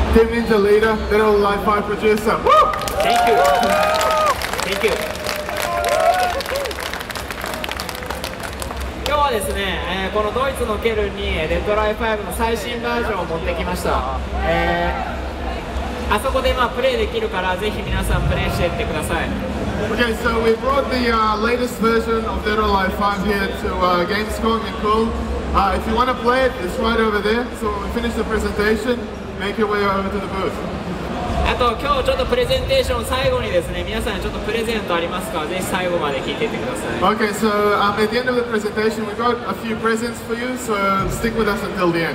Team Ninja leader, Dead or Alive 5 producer. Woo! Thank you. Thank you. 今日はですね、このドイツのケルンにデッドライ5の最新バージョンを持ってきました。あそこでプレイできるからぜひ皆さんプレイしていってください。 Okay, so we brought the latest version of Dead or Alive 5 here to Gamescom in Cologne. If you want to play it, it's right over there. So when we finish the presentation, make your way over to the booth. あと今日ちょっとプレゼンテーション最後にですね、皆さんにちょっとプレゼントありますから、ぜひ最後まで聞いていってください。 Okay, so at the end of the presentation, we got a few presents for you. So stick with us until the end.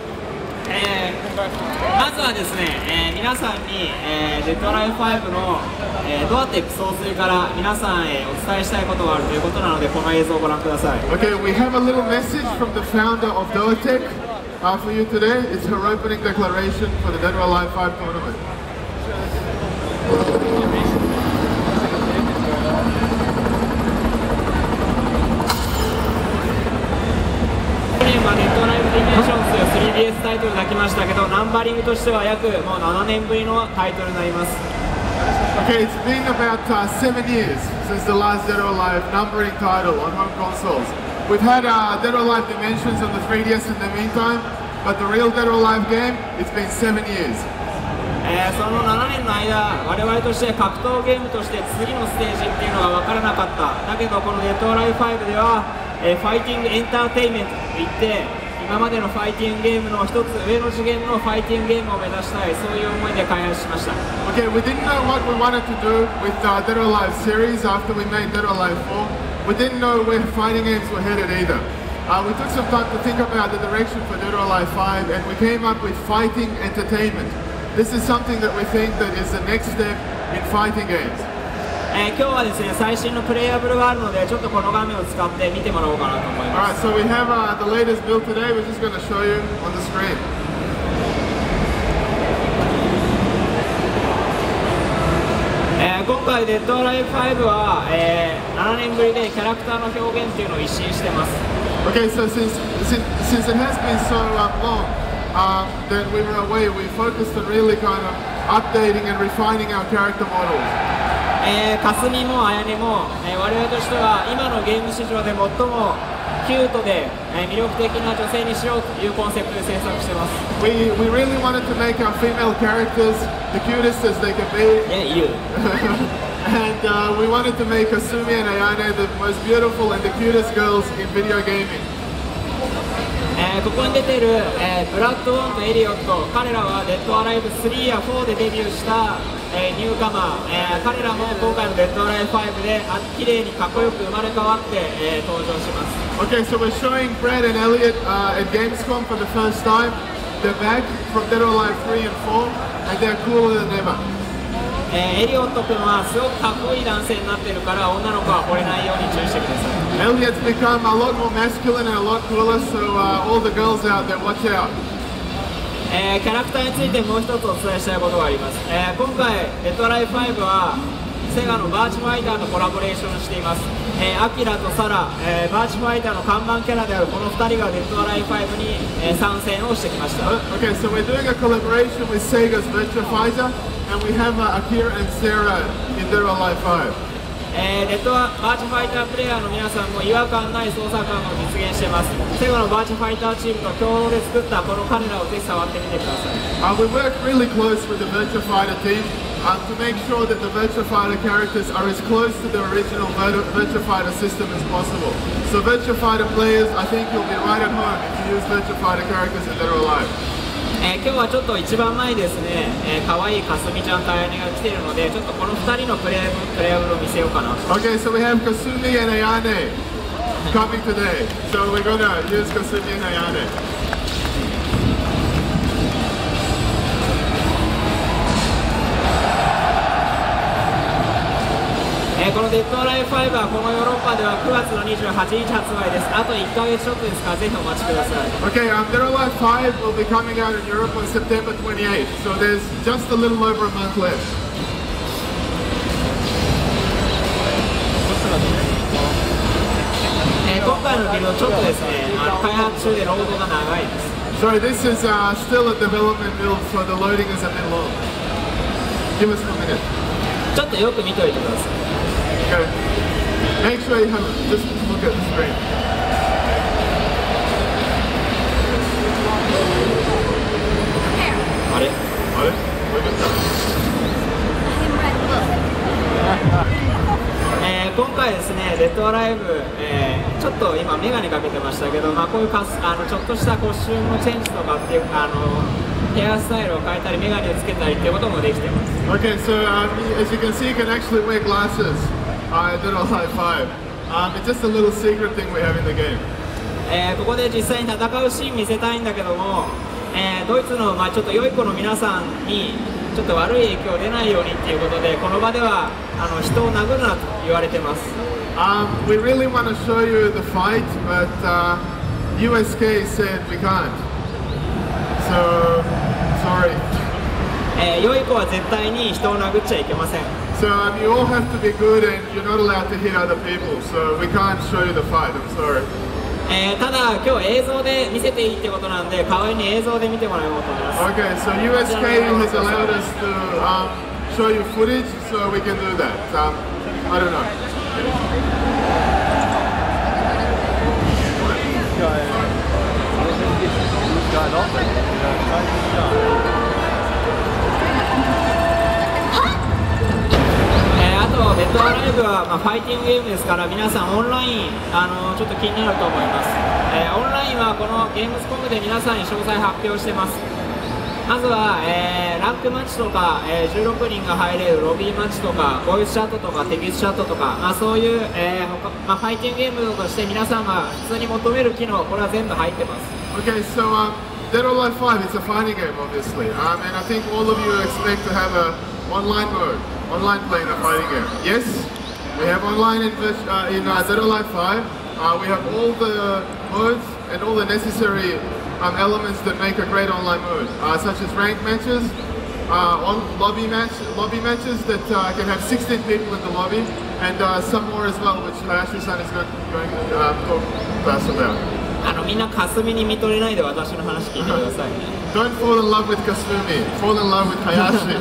まずはですね、皆さんに、デッドライ5の、ドアテック総帥から皆さんへお伝えしたいことがあるということなので、この映像をご覧ください。 Okay, we have a little message from the founder of Doatech for you today. It's her opening declaration for the Dead or Alive 5 tournament. デッドライブディメンションズ 3DS タイトルが来ましたけど、ナンバリングとしては約もう7年ぶりのタイトルになります。 Okay, it's been about 7 years since the last Dead or Alive numbering title on home consoles. We've had Dead or Alive Dimensions on the 3DS in the meantime, but the real Dead or Alive game, it's been 7 years. その7年の間、我々として格闘ゲームとして次のステージっていうのが分からなかった。だけどこのデッドオライブ5では、ファイティングエンターテインメントといって、今までのファイティングゲームの一つ上の次元のファイティングゲームを目指したい、そういう思いで開発しました。 Okay, we didn't know what we wanted to do with Dead or Alive series after we made Dead or Alive 4. We didn't know where fighting games were headed either. We took some time to think about the direction for Dead or Alive 5, and we came up with fighting entertainment. This is something that we think that is the next step in fighting games. 今日はですね、最新のプレイヤブルがあるので、ちょっとこの画面を使って見てもらおうかなと思います。 Alright, so we have the latest build today. We're just going to show you on the screen. 今回デッドオライブ5は、7年ぶりでキャラクターの表現っていうのを一新してます。 Okay, so since it has been so long that we were away, we focused on really kind of updating and refining our character models. かすみもあやねも、我々としては今のゲーム史上で最もキュートで、魅力的な女性にしようというコンセプトで制作してます。 We really wanted to make our female characters the cutest as they can be. Yeah, you. And we wanted to make Kasumi and Ayane the most beautiful and the cutest girls in video gaming. ここに出ている、ブラッド・ウォンとエリオット、彼らはデッド・アライブ3や4でデビューした、ニューカマー、彼らも今回のデッド・アライブ5で綺麗にかっこよく生まれ変わって、登場します。 Okay, so we're showing Brad and Elliot at Gamescom for the first time. They're back from Dead or Alive 3 and 4, and they're cooler than ever. エリオット君はすごくかっこいい男性になっているから女の子は惚れないように注意してください。 Elliot's become a lot more masculine and a lot cooler, so all the girls out there, watch out. キャラクターについてもう一つお伝えしたいことがあります。今回デッドアライブ5はセガのバーチファイターとコラボレーションしています。アキラとサラ、バーチファイターの看板キャラであるこの2人がデッドアライブ5に、参戦をしてきました。 Okay, so we're doing a collaboration with Sega's Virtua Fighter, and we have Akira and Sarah in Dead or Alive 5. ネットはバーチファイタープレイヤーの皆さんも違和感ない操作感を実現しています。セガのバーチファイターチームと共同で作ったこの彼らをぜひ触ってみてください。 We work really close with the Virtua Fighter team to make sure that the Virtua Fighter characters are as close to the original Virtua Fighter system as possible. So Virtua Fighter players, I think you'll be right at home if you use Virtua Fighter characters in Dead or Alive. 今日はちょっと一番前にですね、可愛いかすみちゃんとあやねが来ているので、ちょっとこの2人のプレイヤブルを見せようかな。 Okay, so we have Kasumi and Ayane coming today. So we're gonna use Kasumi and Ayane. このデッドアライブ5はこのヨーロッパでは9月の28日発売です。あと1ヶ月ちょっとですからぜひお待ちください。 Okay, Dead or Alive 5 will be coming out in Europe on September 28th, so there's just a little over a month left. 今回のビルドちょっとですね、開発中でロードが長いです。 Sorry, this is still a development build, so the loading is a bit long. Give us 1 minute. ちょっとよく見ておいてください。 Okay. Make sure you have just look at the screen. あれ Got it? Look at that. 今回ですね、デッドアライブ、ちょっと今メガネかけてましたけど、こういうちょっとしたコスチュームのチェンジとかっていうヘアスタイルを変えたりメガネをつけたりっていうこともできてます。 Okay, so as you can see, you can actually wear glasses in Dead or Alive 5. It's just a little secret thing we have in the game. ここで実際に戦うシーン見せたいんだけども、ドイツの、ちょっと良い子の皆さんにちょっと悪い影響出ないようにっていうことで、この場では人を殴るなと言われてます。 We really want to show you the fight, but USK said we can't. So, sorry. 良い子は絶対に人を殴っちゃいけません。 So you all have to be good, and you're not allowed to hit other people. So we can't show you the fight. I'm sorry. ただ今日映像で見せていいってことなんで、代わりに映像で見てもらおうと思います。 Okay, so USK has allowed us to show you footage, so we can do that. I don't know. A あと、デッドアライブは、ファイティングゲームですから、皆さんオンラインちょっと気になると思います。オンラインはこのゲームスコムで皆さんに詳細発表してます。まずは、ランクマッチとか、16人が入れるロビーマッチとか、ボイスチャットとかテキストチャットとか、そういう、ファイティングゲームとして皆さんが普通に求める機能、これは全部入ってます。 Okay, so Dead or Alive 5, it's a fighting game, obviously. And I think all of you expect to have a online mode, online playing a fighting game. Yes, we have online in Dead or Alive 5. We have all the modes and all the necessary elements that make a great online mode, such as ranked matches, lobby matches that can have 16 people in the lobby, and some more as well, which Hayashi-san is going to talk to us about. みんな霞に見とれないで私の話聞いてくださいね。 Don't fall in love with Kasumi, fall in love with Hayashi.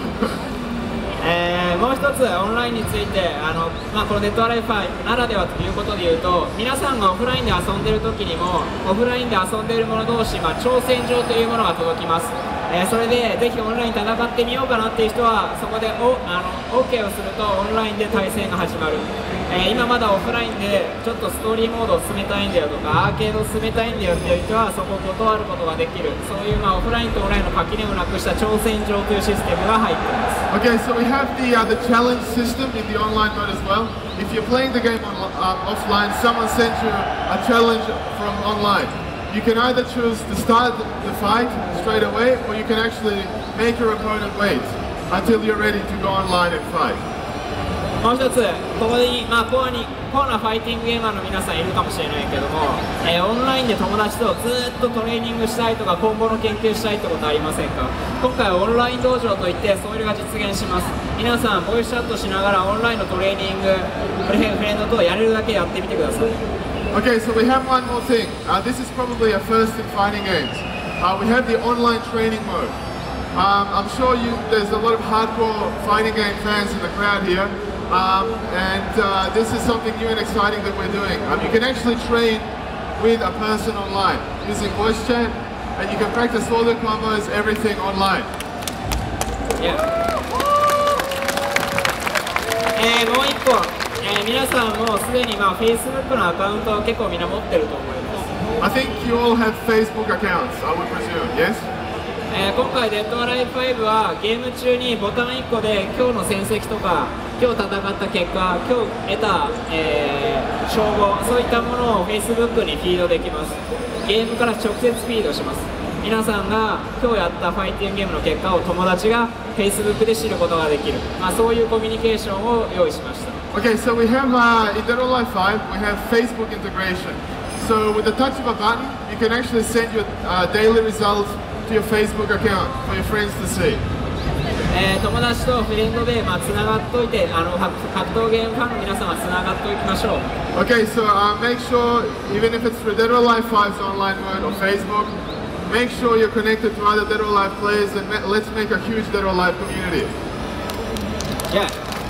もう一つオンラインについてこのデッドアライブ5ならではということでいうと、皆さんがオフラインで遊んでる時にもオフラインで遊んでいる者同士、挑戦状というものが届きます。それでぜひオンライン戦ってみようかなっていう人はそこでOK をするとオンラインで対戦が始まる。今まだオフラインでちょっとストーリーモードを進めたいんだよとかアーケードを進めたいんだよっていう人はそこを断ることができる、そういうオフラインとオンラインの垣根をなくした挑戦状というシステムが入っています。 Okay, so we have the challenge system in the online mode as well. If you're playing the game offline, someone sends you a challenge from online. You can either choose to start the fight straight away, or you can actually make your opponent wait until you're ready to go online and fight. もう一つ、ここに、コアなファイティングゲーマーの皆さんいるかもしれないけども、オンラインで友達とずっとトレーニングしたいとか今後の研究したいってことありませんか？今回はオンライン道場といってそれが実現します。皆さんボイスチャットしながらオンラインのトレーニング、フレンドとやれるだけやってみてください。 Okay, so we have one more thing. This is probably a first in fighting games. We have the online training mode. I'm sure there's a lot of hardcore fighting game fans in the crowd here. And this is something new and exciting that we're doing. You can actually train with a person online using voice chat, and you can practice all the combos, everything online. Yeah. もう一個、皆さんもすでにFacebook のアカウントを結構みんな持ってると思います。 I think you all have Facebook accounts, I would presume, yes? 今回デッドアライブ5はゲーム中にボタン1個で今日の戦績とか今日戦った結果、今日得た、称号、そういったものを Facebook にフィードできます。ゲームから直接フィードします。皆さんが今日やったファイティングゲームの結果を友達が Facebook で知ることができる、そういうコミュニケーションを用意しました。 Okay, so we have in Dead or Alive 5, we have Facebook integration. So with the touch of a button, you can actually send your daily results to your Facebook account for your friends to see. 友達とフレンドでつながっといて、格闘ゲームファンの皆さんはつながっておきましょう。 Okay, so make sure, even if it's for Dead or Alive 5's online mode or Facebook, make sure you're connected to other Dead or Alive players, and let's make a huge Dead or Alive community. Yeah.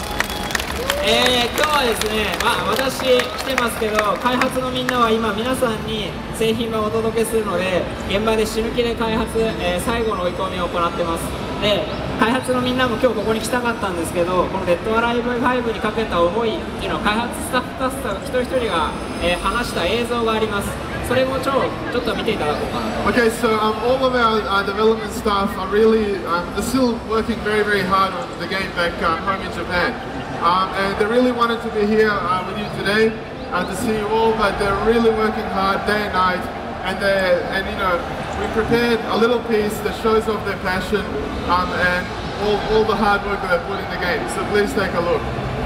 今日はですね、私来てますけど、開発のみんなは今皆さんに製品をお届けするので、現場で死ぬ気で開発、最後の追い込みを行ってます。で、開発のみんなも今日ここに来たかったんですけど、このデッドアライブ5にかけた思いっていうのを開発スタッフ一人一人が、話した映像があります。それもちょっと見ていただこうかなと。 Okay, so all of our development staff are really they're still working very hard on the game back home in Japan. And they really wanted to be here with you today to see you all, but they're really working hard day and night. And you know, we prepared a little piece that shows off their passion and all the hard work that they put in the game. So please take a look.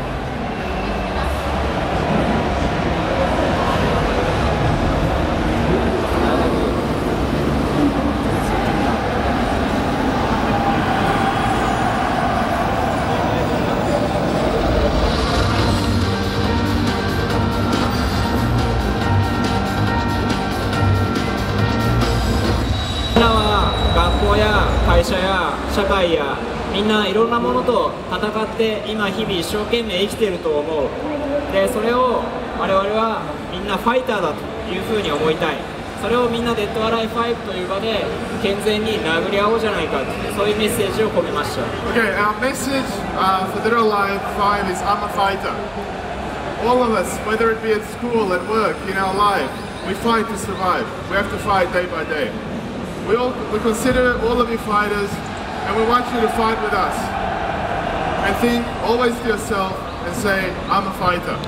Now, 学校や会社や社会やみんないろんなものと戦って今日々一生懸命生きていると思う。でそれを我々はみんなファイターだというふうに思いたい。それをみんなデッドアライ5という場で健全に殴り合おうじゃないかと、そういうメッセージを込めました。 Okay, our message for Dead or Alive 5 is I'm a fighter. All of us, whether it be at school, at work, in our life, we fight to survive. We have to fight day by day. We consider all of you fighters, and we want you to fight with us. And think always to yourself and say, I'm a fighter.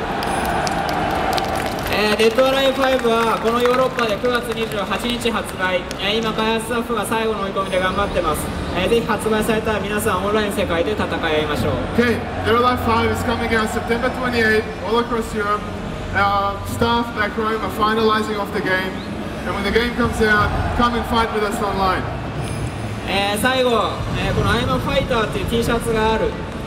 デッドアライブ5はこのヨーロッパで9月28日発売、今開発スタッフが最後の追い込みで頑張ってます。ぜひ発売されたら皆さんオンライン世界で戦い合いましょう。 Okay, Dead or Alive 5 is coming out September 28 all across Europe. Our staff back home are finalizing off the game. And when the game comes out, come and fight with us online. 最後、この I'm a Fighter っていう T シャツがある。